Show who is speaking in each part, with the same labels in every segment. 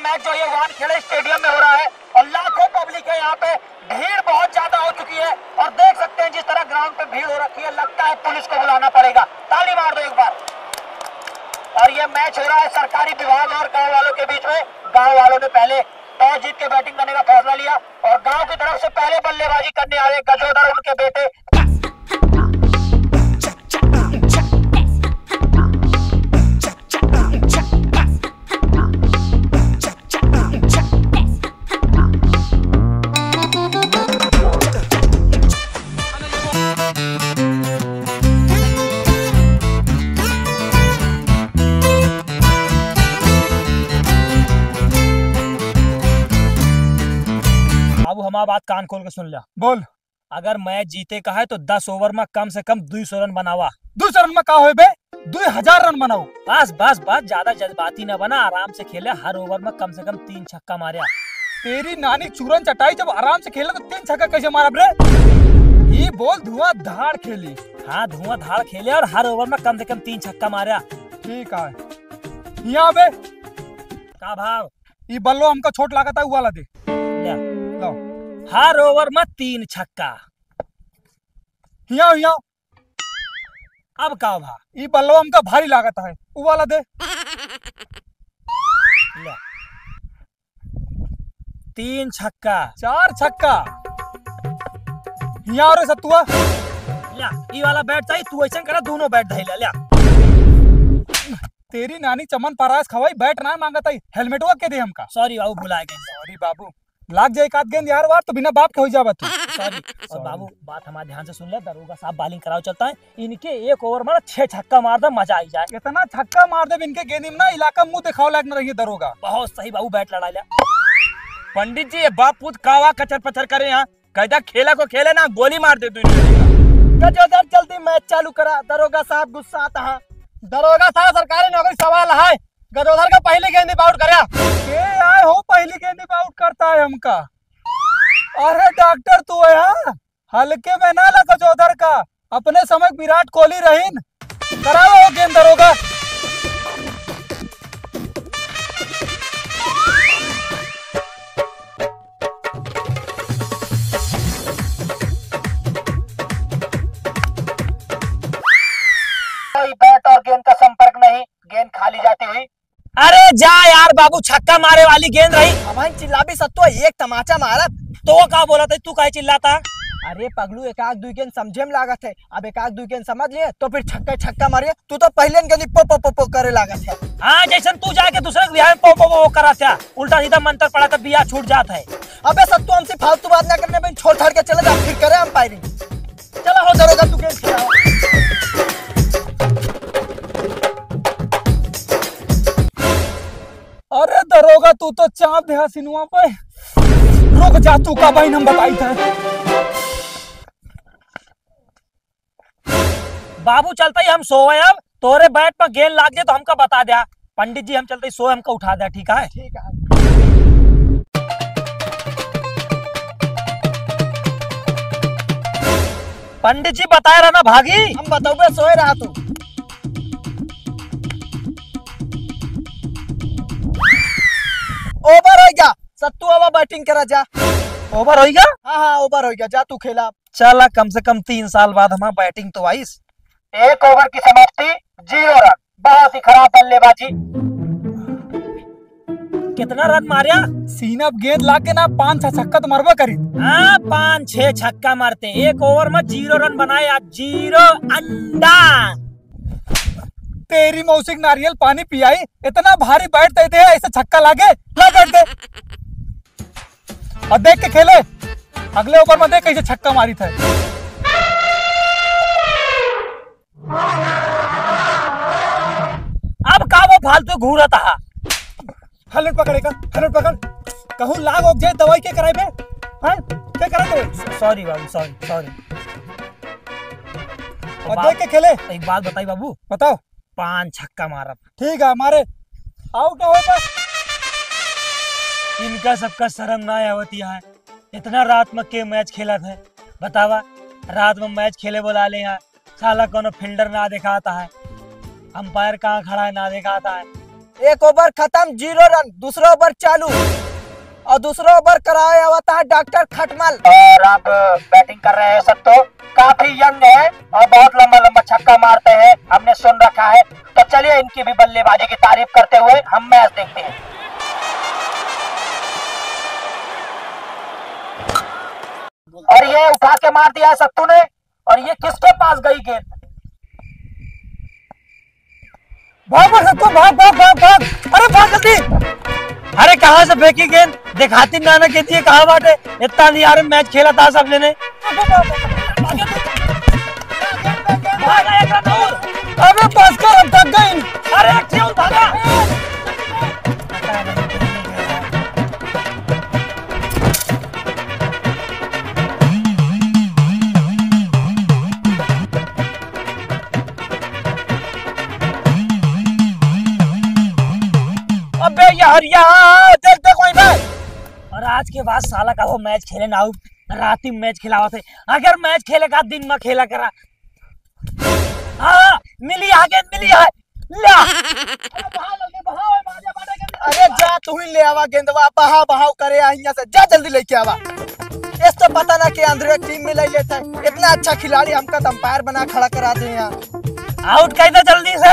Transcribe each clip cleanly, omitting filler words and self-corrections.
Speaker 1: Match जो ये Wankhede stadium में हो रहा है और लाखों पब्लिक है यहाँ पे, भीड़ बहुत ज्यादा हो चुकी है और देख सकते हैं जिस तरह ग्राउंड पे भीड़ हो रखी है, लगता है पुलिस को बुलाना पड़ेगा। ताली मार दो एक बार। और ये मैच हो रहा है सरकारी विभाग और गाँव वालों के बीच में। गाँव वालों ने पहले टॉस जीत के बैटिंग करने का फैसला लिया और गाँव की तरफ से पहले बल्लेबाजी करने आए गजोदर उनके बेटे। हमारा बात कान खोल के सुन लिया।
Speaker 2: बोल।
Speaker 1: अगर मैच जीते का है तो 10 ओवर में कम से कम 200 रन बनावा।
Speaker 2: 200 रन में का होए बे? 2000 रन बनाओ।
Speaker 1: बस बस बस, ज्यादा जज्बाती न बना, आराम से खेले। हर ओवर में कम से कम 3 छक्का मारिया।
Speaker 2: तेरी नानी चूरन चटाई, जब आराम से खेला तो 3 छक्का कैसे मारा रे? ये बोल धुआंधार खेली।
Speaker 1: हाँ, धुआंधार खेले और हर ओवर में कम से कम 3 छक्का मारिया।
Speaker 2: ठीक है। यहाँ बे
Speaker 1: का भाव?
Speaker 2: ये बल्लो हमका छोट लागत है, वाला दे।
Speaker 1: लो। हर ओवर में 3 छक्का।
Speaker 2: यहाँ
Speaker 1: अब का भाव?
Speaker 2: ये बल्लो हमका भारी लागत है, वो वाला दे।
Speaker 1: 3 छक्का।
Speaker 2: 4 छक्का। यहाँ और सत्तुआ
Speaker 1: ये वाला बैट चाहिए, तू ऐसा करा दोनों बैट धैला लिया।
Speaker 2: तेरी नानी चमन परास खवाई, बैट ना मांगत है, हेलमेट के दे हमका।
Speaker 1: सॉरी बाबू, भुला गए।
Speaker 2: सॉरी बाबू, लाग जाए एक आध गेंद यार वार तो बिना बाप के हो जावा तू।
Speaker 1: सॉरी। और बाबू बात हमारे ध्यान से सुन ले, दरोगा साहब बॉलिंग कराओ चलता है, इनके एक ओवर में 6 छक्का मार दे, मजा आई जाए।
Speaker 2: इतना छक्का मार दे इनके गेंद में ना, इलाका मुंह दिखाओ लाग न रही दरोगा।
Speaker 1: बहुत सही बाबू, बैट लड़ा लिया।
Speaker 3: पंडित जी, ये बाप पूछ कावा कचर पचर करे यहाँ, कहता खेला को खेले ना, गोली मार दे तू।
Speaker 1: गजोदर जल्दी मैच चालू करा, दरोगा साहब गुस्सा आता है। दरोगा साहब सरकारी नौकरी सवाल है, गजोदर का पहली गेंद आउट करया।
Speaker 2: के आए हो पहली गेंद आउट करता है हमका? अरे डॉक्टर तू है हाँ? हल्के में ना लगा गजोदर का, अपने समय विराट कोहली रहीन। कराओ गेंद दरोगा।
Speaker 1: कोई बैट और गेंद का संपर्क नहीं, गेंद खाली जाती हुई। अरे जा यार बाबू, छक्का मारे वाली गेंद रही।
Speaker 4: अब चिल्ला भी सत्तो, एक तमाचा मारा
Speaker 1: तो का बोला था, तू काहे चिल्लाता?
Speaker 4: अरे पगलू, एक आग दुई गेंद समझे में लागत है, अब एक आग दुई गेंद समझ लिए तो फिर छक्का मारिए। तू तो पहले गेंद पो करे लागत है।
Speaker 1: हाँ, जैसे तू जाके दूसरे के बिहार में पो करा था, उल्टा सीधा मंत्र पड़ा था, बिया छूट जाता है।
Speaker 4: अबे सत्तू, हमसे फालतू बात ना करने में छोड़ छाड़ के चले जा, फिर करे अंपायरिंग। चलो हो दरोगा, तू गेंद खेला।
Speaker 2: अरे दरोगा तू तो चाप दे सिनुआ पे। रुक जा, तू का भाई हम बताई था।
Speaker 1: बाबू चलता ही हम सोए, अब तोरे बैट पर गेंद लाग जाए तो हमका बता दिया। पंडित जी हम चलते ही सोए, हमका उठा दिया। ठीक है?
Speaker 4: ठीक है।
Speaker 1: पंडित जी बताए रहा ना भागी।
Speaker 4: हम बताओ, सोए रहा तू। ओवर हो गया सत्तू, अब बैटिंग करा जा।
Speaker 1: ओवर हो गया?
Speaker 4: हाँ, ओवर हो गया, जा तू खेला।
Speaker 1: चला, कम से कम 3 साल बाद हमारा बैटिंग तो आई। 1 ओवर की समाप्ति, 0 रन। बहुत ही खराब बल्लेबाजी। कितना रन मारिया?
Speaker 2: सीना गेंद लाके ना 5-6 छक्का तो मरबा करी।
Speaker 1: हाँ, 5-6 छक्का मारते हैं, 1 ओवर में 0 रन बनाया। 0 अंडा।
Speaker 2: तेरी मौसी नारियल पानी पियाई, इतना भारी बैट देते हैं, ऐसे छक्का लागे ला बैठ दे। और देख के खेले, अगले ओवर में देख कैसे छक्का मारी था।
Speaker 1: अब का वो फालतू घूरा था।
Speaker 2: हेलमेट पकड़ेगा, हेलमेट पकड़। कहूँ लाग हो जाए, दवाई के कराए बे? हाँ, क्या करा दवाई?
Speaker 1: सॉरी बाबू, सॉरी।
Speaker 2: और देख के खेले।
Speaker 1: एक बात बताई बाबू।
Speaker 2: बताओ।
Speaker 1: 5 छक्का मारा।
Speaker 2: ठीक है, हमारे आउट हो बस।
Speaker 1: इनका सबका शर्म ना आवती है। इतना रात में के मैच खेला था, बतावा। रात में मैच खेले बोला ले यहाँ, साला कोनो फील्डर ना दिखाता है, अंपायर कहाँ खड़ा है ना दिखाता है।
Speaker 4: एक ओवर खत्म, 0 रन। दूसरा ओवर चालू और दूसरा ओवर कराया हुआ था डॉक्टर खटमल।
Speaker 1: और अब बैटिंग कर रहे हैं सत्तू, काफी यंग है और बहुत लंबा लंबा छक्का मारते हैं, हमने सुन रखा है। तो चलिए इनकी भी बल्लेबाजी की तारीफ करते हुए हम मैच देखते हैं। और ये उठा के मार दिया है सत्तू ने, और ये किसके पास गई गेंद?
Speaker 2: भाग भाग सत्तू, भाग भाग भाग भाग, अरे भाग जल्दी।
Speaker 3: अरे कहाँ से फेंकी गेंद? दिखाती नाना कहती है कहाँ बाटे? इतना नहीं यार मैच खेला था सबने ने।
Speaker 2: अबे बस कर, अब थक गई।
Speaker 3: अरे क्यों भागा? अबे यार यहाँ देखते कोई भाई। और आज के बाद साला का वो मैच खेले ना हो, रात ही मैच खिलावा थे। अगर मैच खेलेगा दिन में खेला करा। हाँ मिली आगे मिली है ला।
Speaker 4: अरे जा तू ही ले आवा गेंदवा, बहा बहाव करे यहाँ से, जा जल्दी लेके आवा। इस तो पता ना कि अंदर टीम में ले लेता है, इतना अच्छा खिलाड़ी हमका अंपायर बना खड़ा करा दे यहाँ।
Speaker 3: आउट कर दे जल्दी से।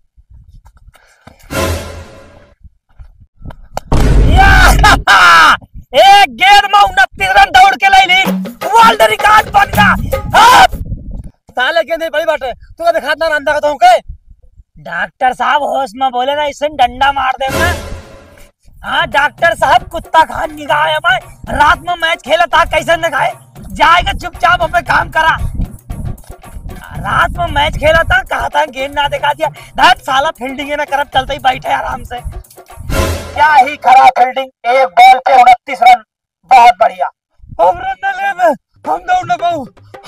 Speaker 3: एक गेंद में 29 रन दौड़ के ले ली, वर्ल्ड रिकॉर्ड बन गया।
Speaker 2: साले के नहीं बड़ी बात है, तू दिखाता ना अंधा कहता हूँ के।
Speaker 3: डॉक्टर साहब होश में बोले ना, इसे डंडा मार दे मैं। हाँ डॉक्टर साहब कुत्ता खान निगाह है मैं, रात में मैच खेला था कैसे न खाए जाएगा, चुपचाप अपने काम करा। रात में मैच खेला था, कहा था गेंद ना दिखा दिया। दैट साला फील्डिंग ना करब, चलते ही बैठे आराम से।
Speaker 1: क्या ही खराब फील्डिंग, एक बॉल पे 29 रन, बहुत बढ़िया।
Speaker 2: हम रन न ले में, हम दौड़ न पाऊ।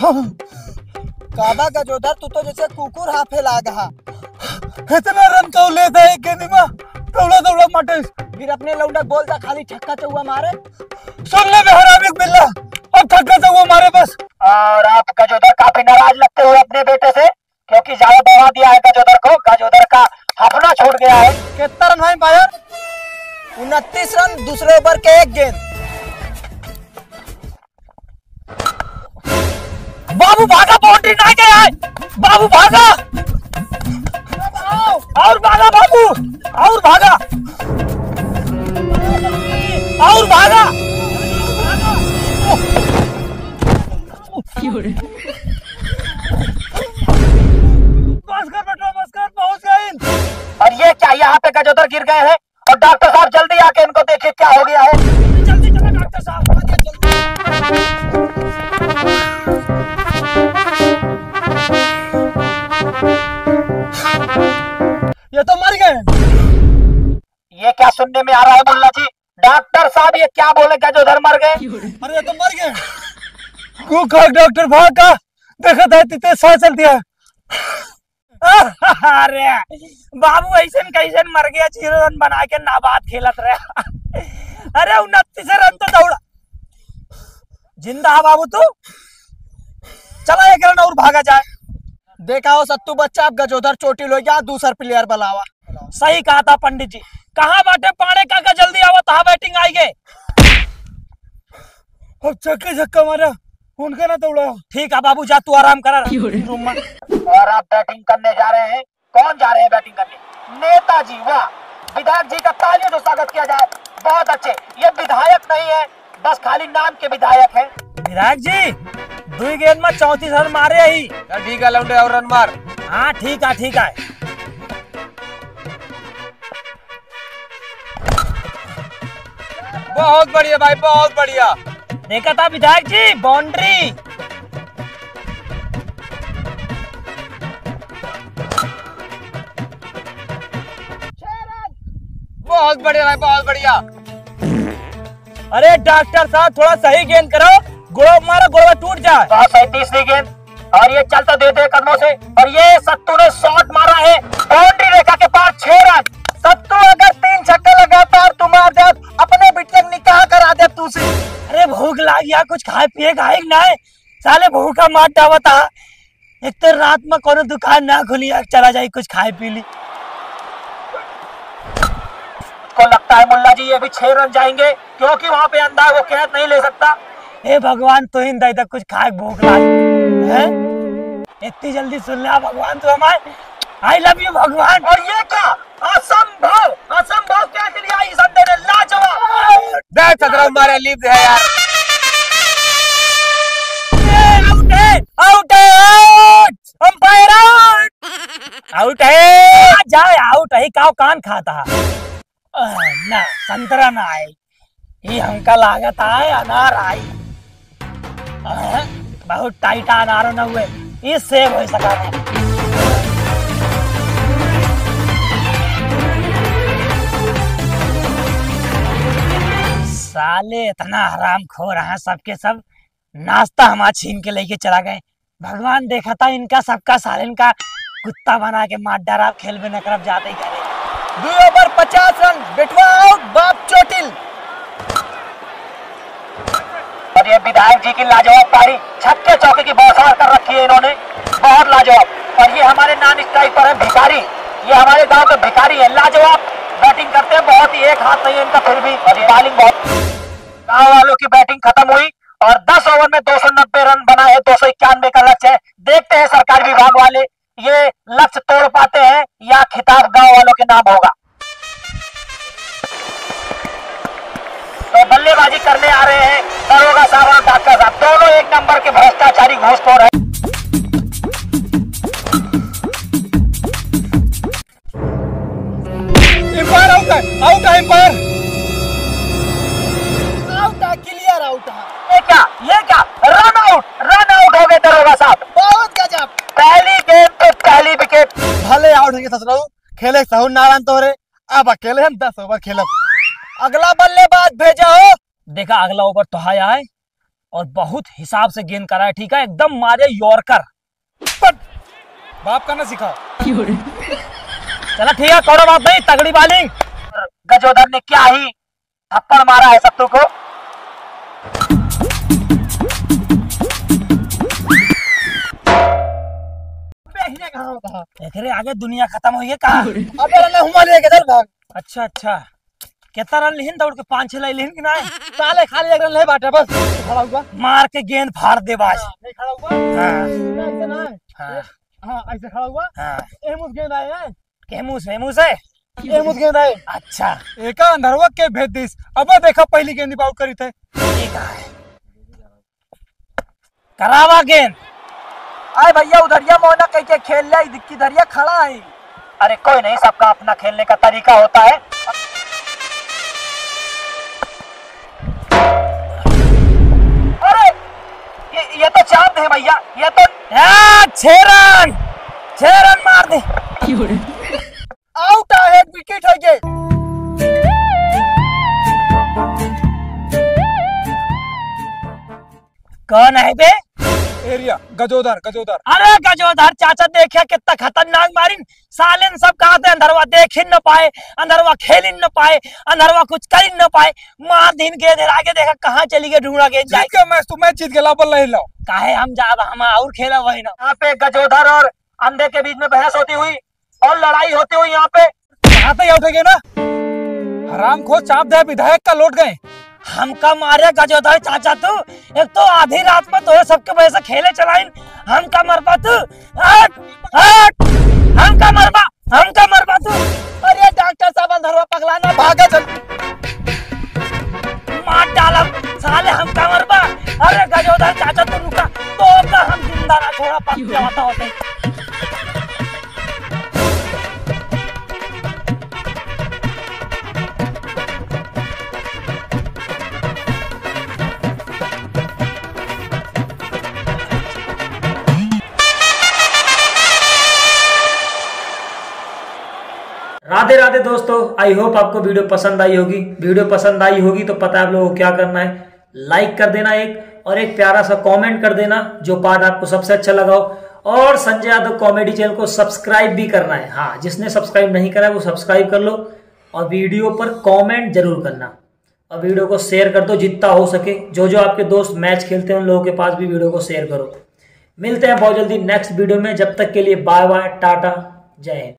Speaker 4: काबा गजोदर तू तो जैसे कुकुर हाफे लागा।
Speaker 2: इतना रन कौ लेता है एक गेंद में, दौड़ा दौड़ा माटे।
Speaker 4: फिर अपने लौंडा बोल दा खाली छक्का चौवा मारे।
Speaker 2: सुन ले हरामी बिल्ला, अब छक्का चौवा मारे बस।
Speaker 1: और आप गजोदर काफी नाराज लगते हुए अपने बेटे से, क्योंकि ज्यादा दबा दिया है गजोदर को, गजोदर का हफना छूट गया है।
Speaker 2: कितना रन भाई पायर?
Speaker 4: 29 रन, दूसरे ओवर के एक गेंद।
Speaker 3: बाबू भागा, बाउंड्री ना गया है। बाबू भागा और भागा, बाबू और भागा और भागा।
Speaker 2: बस कर बेटा, बस कर, पहुंच गए।
Speaker 1: और ये क्या, यहाँ पे गजोदर गिर गए हैं, और डॉक्टर साहब जल्दी आके इनको देखिए क्या हो गया है।
Speaker 3: जल्दी चलो डॉक्टर साहब।
Speaker 2: ये तो मर गए।
Speaker 1: ये क्या सुनने में आ रहा है मुल्ला जी? डॉक्टर साहब ये क्या बोले, गजोदर मर गए?
Speaker 2: अरे ये तो मर गए। को डॉक्टर भाग का देखा था, तिते सांस चल दिया।
Speaker 3: अरे बाबू ऐसे कैसे मर गया, 0 रन बना के नाबाद खेलत रहे। अरे 29 रन तो दौड़ा, जिंदा है बाबू तू। चला 1 रन और भागा जाए।
Speaker 4: देखा हो सत्तू बच्चा, अब गजोदर चोटी लो गया, दूसरा प्लेयर बुलावा।
Speaker 3: सही कहा था पंडित जी। कहाँ बाटे पाड़े काका, जल्दी आओ, तहा बैटिंग आई गए।
Speaker 2: अब छक्के छक्का मारा, उनका ना दौड़ा।
Speaker 3: ठीक है बाबू, जा तू आराम करा रूम में।
Speaker 1: और आप बैटिंग करने जा रहे हैं, कौन जा रहे हैं बैटिंग करने? नेताजी, वाह। विधायक जी का तालियों से स्वागत किया जाए, बहुत अच्छे। ये विधायक नहीं है, बस खाली नाम के विधायक हैं।
Speaker 3: विधायक जी 2 गेंद में 34 रन मारे ही।
Speaker 2: ठीक है लौंडे, और रन मार।
Speaker 3: हाँ ठीक है ठीक है।
Speaker 2: बहुत बढ़िया भाई, बहुत बढ़िया।
Speaker 3: देखा था विधायक जी, बाउंड्री।
Speaker 2: बहुत बढ़िया भाई, बहुत बढ़िया।
Speaker 3: अरे डॉक्टर साहब थोड़ा सही गेंद करो, गोड़ा मारा, गोड़ा टूट जाए।
Speaker 1: बहुत सही, तीसरी गेंद, और ये चलता देते कदमों से, और ये सत्तू ने शॉट मारा है बाउंड्री रेखा के पार, 6 रन। सत्तू अगर 3 छक्के लगाता और तुम अपने बिटिया निकाह करा दे तू से।
Speaker 3: अरे भूख लगी यार, कुछ खाए पिए खाए नहीं, साले भूखा मार डावा था। एक तो रात में कोनो दुकान ना खुली, चला जाए कुछ खाए पी ली।
Speaker 1: मुझको लगता है मुल्ला जी ये भी 6 रन जाएंगे, क्योंकि वहां पे अंधा है, वो कैच नहीं ले सकता।
Speaker 3: हे भगवान तू इन दई तक कुछ खाए भूख लगी है, इतनी जल्दी सुन लिया भगवान तू हमारे। आई लव यू भगवान।
Speaker 1: और ये क्या असंभव, असंभव कैच लिया इस अंधे ने, लाजवाब।
Speaker 4: देख खतरा हमारे लीव है यार।
Speaker 3: आउट है, आउट है, आउट, अंपायर आउट, आउट है, जाए आउट है, काव कान खाता ना संतरा ना आई, ये हमका लागत आए अनार आई, बहुत टाइट अनार न हुए, ये सेव हो सका नहीं। साले इतना हराम खो रहा है, सबके सब नाश्ता हमारा छीन के लेके चला गए। भगवान देखा था इनका सबका साले का कुत्ता बना के मार डारा, खेल में नकरब जाते ही करे।
Speaker 4: 2 ओवर 50 रन, बेटवा आउट, बाप चोटिल।
Speaker 1: और ये विधायक जी की लाजवाब पारी, छक्के चौके की बौछार कर रखी है इन्होंने, बहुत लाजवाब। और ये हमारे नॉन स्ट्राइकर है भिखारी, ये हमारे गांव के भिखारी है, लाजवाब बैटिंग करते हैं, बहुत ही, एक हाथ नहीं है इनका फिर भी। और ये बॉलिंग बहुत, गांव वालों की बैटिंग खत्म हुई और 10 ओवर में 290 रन बना है, 291 का लक्ष्य है। देखते हैं सरकारी विभाग वाले ये लक्ष्य तोड़ पाते हैं या खिताब गांव वालों के नाम होगा। तो बल्लेबाजी करने आ रहे हैं दरोगा साहब और डॉक्टर साहब, दोनों एक नंबर के भ्रष्टाचारी घूसखोर है।
Speaker 2: एम्पायर आउट है, आउट है एम्पायर।
Speaker 4: आउट है, क्लियर आउट है।
Speaker 1: ये क्या रन आउट हो गए दरोगा साहब।
Speaker 4: बहुत गजब।
Speaker 1: पहली गेंद पे पहली विकेट।
Speaker 4: भले आउट है ससुराल, खेले सहू नारायण तोरे, अब अकेले हम 10 ओवर खेलब। अगला बल्लेबाज भेजा हो।
Speaker 3: देखा अगला ओवर तो आया है और बहुत हिसाब से गेंद करा है, ठीक है, एकदम मारे यॉर्कर।
Speaker 2: बाप का ना सिखा।
Speaker 3: चला ठीक है, कोई बात नहीं, तगड़ी बॉलिंग।
Speaker 1: गजोधर ने क्या ही थप्पड़ मारा है सत्तू को।
Speaker 3: देख रहे आगे दुनिया खत्म हुई है कहा।
Speaker 4: अबे रन हुआ ले किधर भाग।
Speaker 3: अच्छा अच्छा, कितना रन लिहिन दौड़ के 5-6 लिहिन कि नहीं?
Speaker 4: साले खाली एक रन ले बाटे बस। खड़ा हुआ,
Speaker 3: मार के गेंद फाड़ दे बाज।
Speaker 4: नहीं खड़ा हुआ।
Speaker 3: हाँ
Speaker 4: ऐसे ना है।
Speaker 3: हाँ
Speaker 4: हाँ ऐसे खड़ा हुआ।
Speaker 3: हाँ,
Speaker 4: एमुस गेंद आए हैं।
Speaker 3: केमूस वेमूस है।
Speaker 4: एमुस गेंद आए।
Speaker 3: अच्छा
Speaker 2: एका अंधरवा के भेज दिस। अब देखा पहली गेंद आउट करी थे।
Speaker 3: ठीक है, करावा गेंद।
Speaker 4: आए भैया उधरिया मोना कह के खेल ले, दिक्की धरिया खड़ा है।
Speaker 1: अरे कोई नहीं, सबका अपना खेलने का तरीका होता है। अरे ये तो चांद है भैया, ये तो
Speaker 3: 6 रन मार दे।
Speaker 4: आउट है, विकेट है ये।
Speaker 3: कौन है बे?
Speaker 2: एरिया गजोदर गजोदर।
Speaker 3: अरे गजोधर चाचा देखिए कितना खतरनाक मारिन, सालेन सब कहा थे अंदरवा देख ही न पाए, अंदरवा खेल ही न पाए, अंदरवा कुछ कर ही न पाए, मार दिन के देर आगे देखा कहाँ चली गई, ढूंढा गई
Speaker 2: जीत गया मैच, तो मैच जीत गया, बल्ला हिलाओ।
Speaker 3: काहे हम ज्यादा हम और खेला वही ना।
Speaker 1: यहाँ पे गजोधर और अंधे के बीच में बहस होती हुई और लड़ाई होती हुई यहाँ पे
Speaker 2: यहाँ पे आउट है ना, हराम खो चाप दे, विधायक का लौट गए।
Speaker 3: हमका मारे गजोधर चाचा तू, एक तो आधी रात में तो सबके वजह से खेले चलाइन, हमका मरबा तू, हट हट, हमका मरबा तू।
Speaker 4: अरे डॉक्टर साहब अंधरवा पगलाना, भागा चल।
Speaker 3: मार डाला साले, हमका मरबा। अरे गजोधर चाचा तू रुका, तो का हम जिंदा ना छोड़ा, पक्के आता होते।
Speaker 5: राधे राधे दोस्तों, आई होप आपको वीडियो पसंद आई होगी। वीडियो पसंद आई होगी तो पता है आप लोगों को क्या करना है, लाइक कर देना एक, और एक प्यारा सा कमेंट कर देना जो पार्ट आपको सबसे अच्छा लगा हो। और संजय यादव कॉमेडी चैनल को सब्सक्राइब भी करना है। हाँ, जिसने सब्सक्राइब नहीं करा है वो सब्सक्राइब कर लो, और वीडियो पर कॉमेंट जरूर करना, और वीडियो को शेयर कर दो जितना हो सके। जो जो आपके दोस्त मैच खेलते हैं उन लोगों के पास भी वीडियो को शेयर करो। मिलते हैं बहुत जल्दी नेक्स्ट वीडियो में, जब तक के लिए बाय बाय, टाटा, जय हिंद।